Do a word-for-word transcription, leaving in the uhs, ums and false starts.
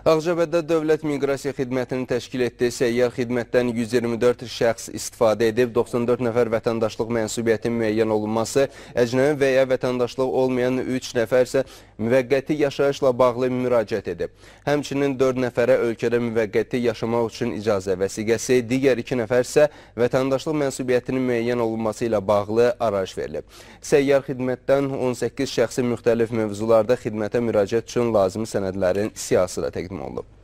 Ağcabədə Dövlət Miqrasiya Xidmətinin təşkil etdiyi səyyar xidmətdən yüz iyirmi dörd şəxs istifadə edib, doxsan dörd nəfər vətəndaşlıq mənsubiyyətin müəyyən olunması, əcnəbi və ya vətəndaşlıq olmayan üç nəfər isə müvəqqəti yaşayışla bağlı müraciət edib. Həmçinin dörd nəfərə ölkədə müvəqqəti yaşamaq üçün icazə vəsiqəsi, digər iki nəfər isə vətəndaşlıq mənsubiyyətinin müəyyən olunması ilə bağlı arayış verilib. Səyyar xidmətdən on səkkiz şəxsi müxtəlif mövzularda xidmətə müraciət üçün lazımi sənədlərin siyahısı da təqdim olunub.